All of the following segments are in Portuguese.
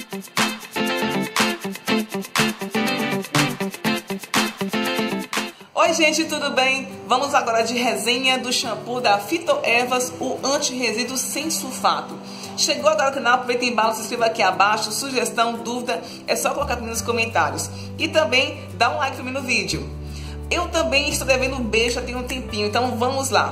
Oi gente, tudo bem? Vamos agora de resenha do shampoo da Fitoervas, o anti-resíduo sem sulfato. Chegou agora no canal, aproveita e embala, se inscreva aqui abaixo, sugestão, dúvida, é só colocar aqui nos comentários. E também dá um like pra mim no vídeo. Eu também estou devendo um beijo já tem um tempinho, então vamos lá.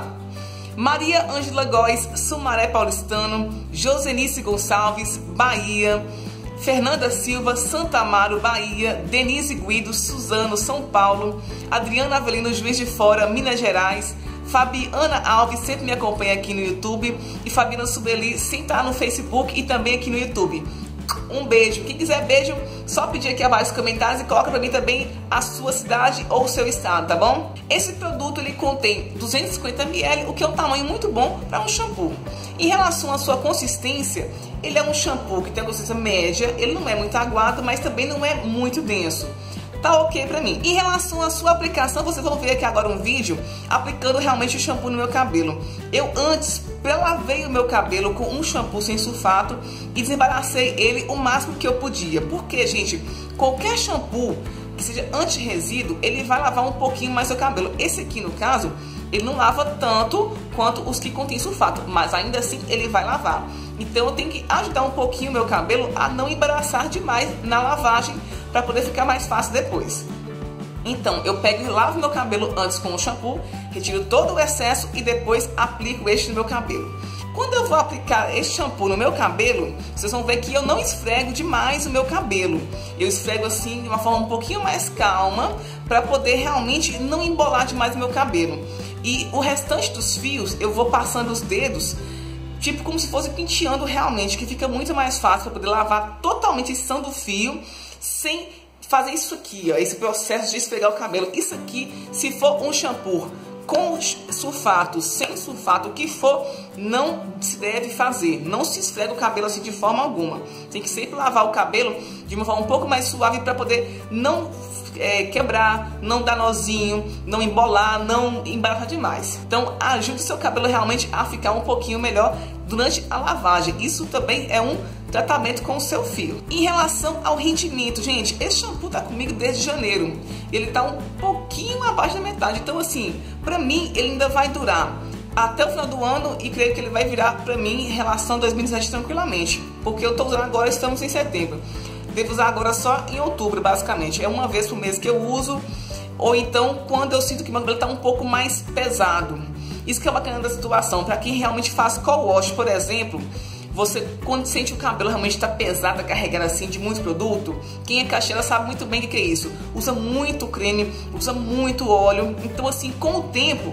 Maria Ângela Góes, Sumaré Paulistano, Josenice Gonçalves, Bahia. Fernanda Silva, Santa Amaro, Bahia. Denise Guido, Suzano, São Paulo. Adriana Avelino, Juiz de Fora, Minas Gerais. Fabiana Alves sempre me acompanha aqui no YouTube. E Fabiana Subeli sempre está no Facebook e também aqui no YouTube. Um beijo. Quem quiser beijo, só pedir aqui abaixo nos comentários e coloca pra mim também a sua cidade ou o seu estado, tá bom? Esse produto ele contém 250 ml, o que é um tamanho muito bom para um shampoo. Em relação à sua consistência, ele é um shampoo que tem a consistência média, ele não é muito aguado, mas também não é muito denso. Tá ok pra mim. Em relação à sua aplicação, vocês vão ver aqui agora um vídeo aplicando realmente o shampoo no meu cabelo. Eu antes lavei o meu cabelo com um shampoo sem sulfato e desembaracei ele o máximo que eu podia. Porque, gente, qualquer shampoo que seja anti-resíduo, ele vai lavar um pouquinho mais seu cabelo. Esse aqui, no caso, ele não lava tanto quanto os que contêm sulfato, mas ainda assim ele vai lavar. Então eu tenho que ajudar um pouquinho o meu cabelo a não embaraçar demais na lavagem para poder ficar mais fácil depois. Então eu pego e lavo meu cabelo antes com o shampoo, retiro todo o excesso e depois aplico este no meu cabelo. Quando eu vou aplicar esse shampoo no meu cabelo, vocês vão ver que eu não esfrego demais o meu cabelo. Eu esfrego assim de uma forma um pouquinho mais calma para poder realmente não embolar demais o meu cabelo. E o restante dos fios eu vou passando os dedos, tipo como se fosse penteando realmente, que fica muito mais fácil para poder lavar totalmente a extensão do fio sem fazer isso aqui, ó, esse processo de esfregar o cabelo. Isso aqui, se for um shampoo com sulfato, sem sulfato, o que for, não se deve fazer. Não se esfrega o cabelo assim de forma alguma. Tem que sempre lavar o cabelo de uma forma um pouco mais suave para poder não quebrar, não dar nozinho, não embolar, não embaraçar demais. Então ajude o seu cabelo realmente a ficar um pouquinho melhor durante a lavagem. Isso também é um tratamento com o seu fio. Em relação ao rendimento, gente, esse shampoo tá comigo desde janeiro. Ele tá um pouquinho abaixo da metade. Então assim, pra mim ele ainda vai durar até o final do ano e creio que ele vai virar pra mim em relação a 2017 tranquilamente. Porque eu tô usando agora, estamos em setembro. Devo usar agora só em outubro, basicamente. É uma vez por mês que eu uso, ou então quando eu sinto que meu cabelo está um pouco mais pesado. Isso que é bacana da situação. Para quem realmente faz co-wash, por exemplo, você quando sente o cabelo realmente está pesado, carregado assim de muito produto, quem é cacheira sabe muito bem o que é isso. Usa muito creme, usa muito óleo. Então assim, com o tempo,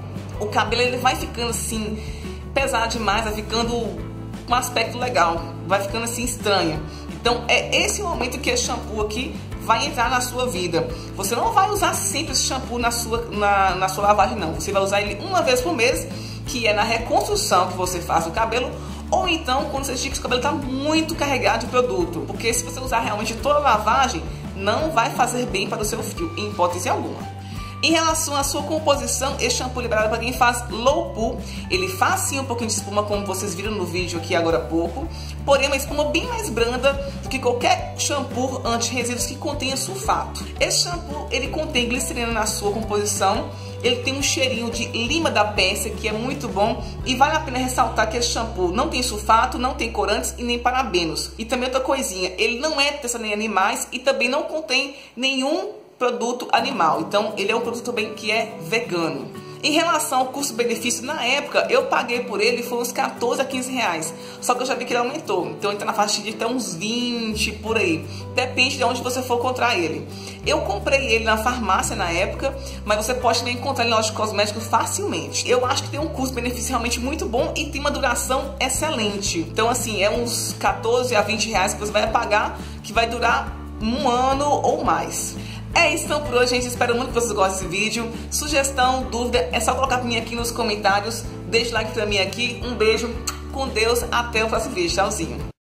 o cabelo ele vai ficando assim pesado demais, vai ficando com um aspecto legal, vai ficando assim estranho. Então é esse o momento que esse shampoo aqui vai entrar na sua vida. Você não vai usar sempre esse shampoo na sua lavagem, não. Você vai usar ele uma vez por mês, que é na reconstrução que você faz o cabelo, ou então quando você sentir que o cabelo está muito carregado de produto. Porque se você usar realmente toda a lavagem, não vai fazer bem para o seu fio, em hipótese alguma. Em relação à sua composição, esse shampoo liberado para quem faz low poo, ele faz sim um pouquinho de espuma, como vocês viram no vídeo aqui agora há pouco, porém uma espuma bem mais branda do que qualquer shampoo anti-resíduos que contenha sulfato. Esse shampoo, ele contém glicerina na sua composição, ele tem um cheirinho de lima da pérsia, que é muito bom, e vale a pena ressaltar que esse shampoo não tem sulfato, não tem corantes e nem parabenos. E também outra coisinha, ele não é testado em animais e também não contém nenhum produto animal, então ele é um produto também que é vegano. Em relação ao custo-benefício, na época eu paguei por ele, foi uns 14 a 15 reais, só que eu já vi que ele aumentou, então ele tá na faixa de até uns 20 por aí, depende de onde você for encontrar ele. Eu comprei ele na farmácia na época, mas você pode também encontrar ele em loja de cosméticos facilmente. Eu acho que tem um custo-benefício realmente muito bom e tem uma duração excelente, então assim, é uns 14 a 20 reais que você vai pagar, que vai durar um ano ou mais. É isso então por hoje, gente. Espero muito que vocês gostem desse vídeo. Sugestão, dúvida, é só colocar pra mim aqui nos comentários. Deixa o like pra mim aqui. Um beijo, com Deus, até o próximo vídeo. Tchauzinho.